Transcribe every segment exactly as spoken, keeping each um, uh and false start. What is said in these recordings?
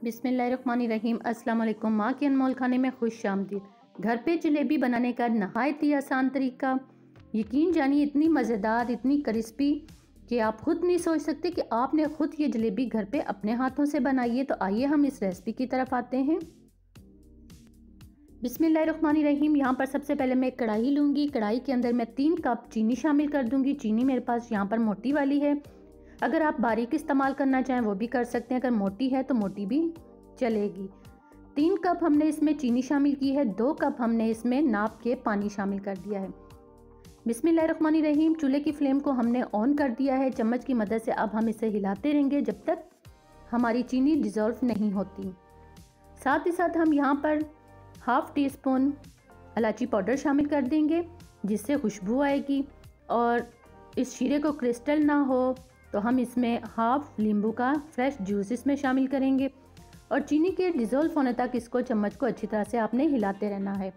बिस्मिल्लाहिर्रहमानिर्रहीम। अस्सलाम वालेकुम। माँ के अनमोल खाने में खुश आमदीद। घर पे जलेबी बनाने का नहायत ही आसान तरीका, यकीन जानिए इतनी मज़ेदार, इतनी क्रिस्पी कि आप खुद नहीं सोच सकते कि आपने खुद ये जलेबी घर पे अपने हाथों से बनाई है। तो आइए हम इस रेसिपी की तरफ आते हैं। बिस्मिल्लाहिर्रहमानिर्रहीम। यहाँ पर सबसे पहले मैं कढ़ाई लूँगी। कढ़ाई के अंदर मैं तीन कप चीनी शामिल कर दूँगी। चीनी मेरे पास यहाँ पर मोटी वाली है, अगर आप बारीक इस्तेमाल करना चाहें वो भी कर सकते हैं, अगर मोटी है तो मोटी भी चलेगी। तीन कप हमने इसमें चीनी शामिल की है। दो कप हमने इसमें नाप के पानी शामिल कर दिया है। बिस्मिल्लाहिर्रहमानिर्रहीम। चूल्हे की फ्लेम को हमने ऑन कर दिया है। चम्मच की मदद से अब हम इसे हिलाते रहेंगे जब तक हमारी चीनी डिज़ोल्व नहीं होती। साथ ही साथ हम यहाँ पर हाफ़ टी स्पून इलायची पाउडर शामिल कर देंगे जिससे खुशबू आएगी, और इस शीरे को क्रिस्टल ना हो तो हम इसमें हाफ नींबू का फ्रेश जूस इसमें शामिल करेंगे, और चीनी के डिज़ोल्व होने तक इसको चम्मच को अच्छी तरह से आपने हिलाते रहना है।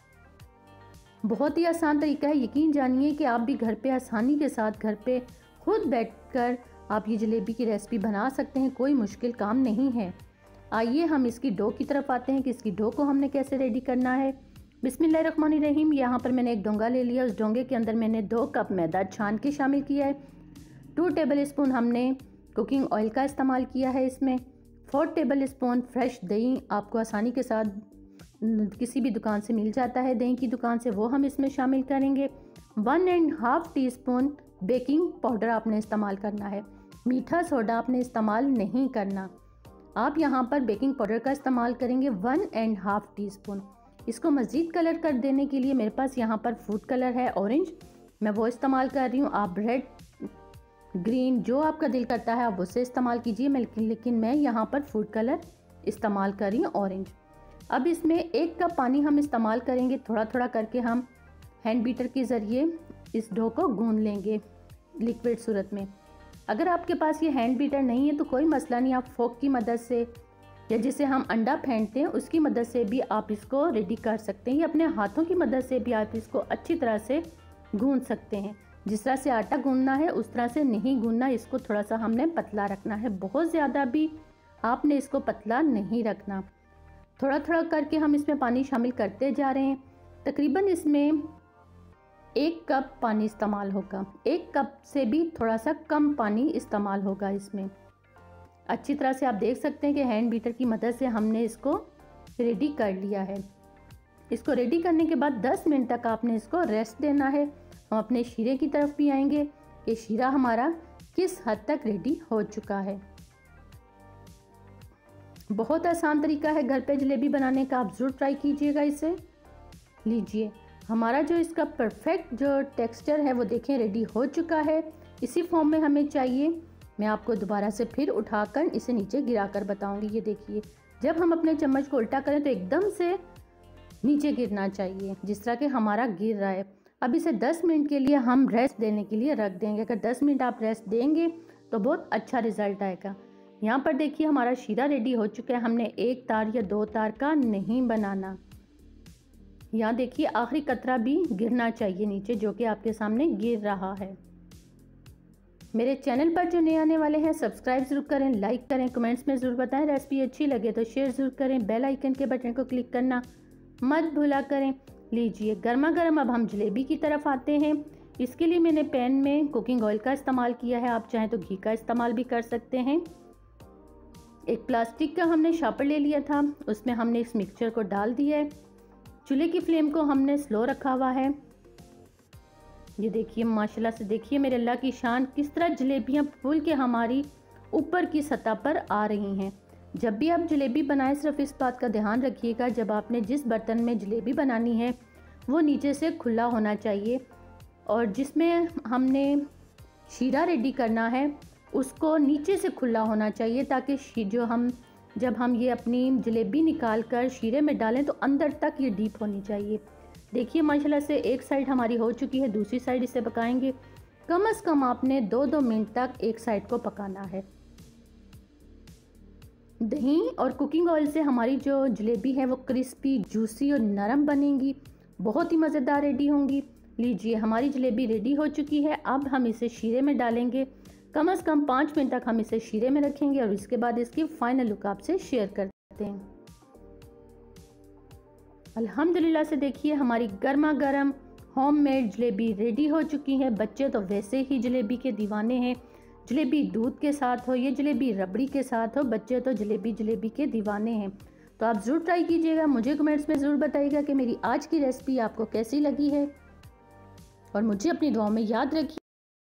बहुत ही आसान तरीका है, यकीन जानिए कि आप भी घर पे आसानी के साथ घर पे खुद बैठकर आप ये जलेबी की रेसिपी बना सकते हैं। कोई मुश्किल काम नहीं है। आइए हम इसकी डो की तरफ आते हैं कि इसकी डो को हमने कैसे रेडी करना है। बिस्मिल्लाहिर्रहमानिर्रहीम। यहाँ पर मैंने एक डोंगा ले लिया। उस डोंगे के अंदर मैंने दो कप मैदा छान के शामिल किया है। टू टेबल स्पून हमने कुकिंग ऑयल का इस्तेमाल किया है। इसमें फोर टेबल स्पून फ्रेश दही आपको आसानी के साथ किसी भी दुकान से मिल जाता है, दही की दुकान से, वो हम इसमें शामिल करेंगे। One and half teaspoon baking powder आपने इस्तेमाल करना है। मीठा सोडा आपने इस्तेमाल नहीं करना, आप यहाँ पर बेकिंग पाउडर का इस्तेमाल करेंगे one and half teaspoon. इसको मज़ीद कलर कर देने के लिए मेरे पास यहाँ पर फूड कलर है ऑरेंज, मैं वो इस्तेमाल कर रही हूँ। आप रेड, ग्रीन, जो आपका दिल करता है आप उसे इस्तेमाल कीजिए, लेकिन मैं यहाँ पर फूड कलर इस्तेमाल कर रही हूँ ऑरेंज। अब इसमें एक कप पानी हम इस्तेमाल करेंगे। थोड़ा थोड़ा करके हम हैंड बीटर के ज़रिए इस डो को गूंद लेंगे लिक्विड सूरत में। अगर आपके पास ये हैंड बीटर नहीं है तो कोई मसला नहीं, आप फोक की मदद से या जिसे हम अंडा फेंटते हैं उसकी मदद से भी आप इसको रेडी कर सकते हैं, या अपने हाथों की मदद से भी आप इसको अच्छी तरह से गूंद सकते हैं। जिस तरह से आटा गूंदना है उस तरह से नहीं गूंदना, इसको थोड़ा सा हमने पतला रखना है, बहुत ज़्यादा भी आपने इसको पतला नहीं रखना। थोड़ा थोड़ा करके हम इसमें पानी शामिल करते जा रहे हैं। तकरीबन इसमें एक कप पानी इस्तेमाल होगा, एक कप से भी थोड़ा सा कम पानी इस्तेमाल होगा इसमें। अच्छी तरह से आप देख सकते हैं कि हैंड बीटर की मदद से हमने इसको रेडी कर लिया है। इसको रेडी करने के बाद दस मिनट तक आपने इसको रेस्ट देना है। हम अपने शीरे की तरफ भी आएंगे कि शीरा हमारा किस हद तक रेडी हो चुका है। बहुत आसान तरीका है घर पे जलेबी बनाने का, आप ज़रूर ट्राई कीजिएगा इसे। लीजिए हमारा जो इसका परफेक्ट जो टेक्सचर है वो देखें रेडी हो चुका है। इसी फॉर्म में हमें चाहिए। मैं आपको दोबारा से फिर उठाकर इसे नीचे गिराकर बताऊंगी। ये देखिए, जब हम अपने चम्मच को उल्टा करें तो एकदम से नीचे गिरना चाहिए जिस तरह के हमारा गिर रहा है। अब इसे दस मिनट के लिए हम रेस्ट देने के लिए रख देंगे। अगर दस मिनट आप रेस्ट देंगे तो बहुत अच्छा रिजल्ट आएगा। यहाँ पर देखिए हमारा शीरा रेडी हो चुका है। हमने एक तार या दो तार का नहीं बनाना। यहाँ देखिए आखिरी कतरा भी गिरना चाहिए नीचे, जो कि आपके सामने गिर रहा है। मेरे चैनल पर जो नए आने वाले हैं सब्सक्राइब ज़रूर करें, लाइक करें, कमेंट्स में ज़रूर बताएं। रेसिपी अच्छी लगे तो शेयर ज़रूर करें। बेल आइकन के बटन को क्लिक करना मत भूला करें। लीजिए गर्मा गर्म अब हम जलेबी की तरफ आते हैं। इसके लिए मैंने पैन में कुकिंग ऑयल का इस्तेमाल किया है, आप चाहें तो घी का इस्तेमाल भी कर सकते हैं। एक प्लास्टिक का हमने शापर ले लिया था, उसमें हमने इस मिक्सचर को डाल दिया है। चूल्हे की फ्लेम को हमने स्लो रखा हुआ है। ये देखिए माशाल्लाह से, देखिए मेरे अल्लाह की शान, किस तरह जलेबियाँ फूल के हमारी ऊपर की सतह पर आ रही हैं। जब भी आप जलेबी बनाएं सिर्फ इस बात का ध्यान रखिएगा, जब आपने जिस बर्तन में जलेबी बनानी है वो नीचे से खुला होना चाहिए, और जिसमें हमने शीरा रेडी करना है उसको नीचे से खुला होना चाहिए, ताकि जो हम जब हम ये अपनी जलेबी निकाल कर शीरे में डालें तो अंदर तक ये डीप होनी चाहिए। देखिए माशाल्लाह से एक साइड हमारी हो चुकी है, दूसरी साइड इसे पकाएंगे। कम से कम आपने दो दो मिनट तक एक साइड को पकाना है। दही और कुकिंग ऑयल से हमारी जो जलेबी है वो क्रिस्पी, जूसी और नरम बनेंगी, बहुत ही मज़ेदार रेडी होंगी। लीजिए हमारी जलेबी रेडी हो चुकी है। अब हम इसे शीरे में डालेंगे। कम से कम पाँच मिनट तक हम इसे शीरे में रखेंगे और इसके बाद इसकी फाइनल लुक आपसे शेयर करते हैं। अल्हम्दुलिल्लाह से देखिए हमारी गर्मा गर्म होममेड जलेबी रेडी हो चुकी है। बच्चे तो वैसे ही जलेबी के दीवाने हैं। जलेबी दूध के साथ हो, ये जलेबी रबड़ी के साथ हो, बच्चे तो जलेबी जलेबी के दीवाने हैं। तो आप ज़रूर ट्राई कीजिएगा। मुझे कमेंट्स में ज़रूर बताइएगा कि मेरी आज की रेसिपी आपको कैसी लगी है और मुझे अपनी दुआओं में याद रखिए।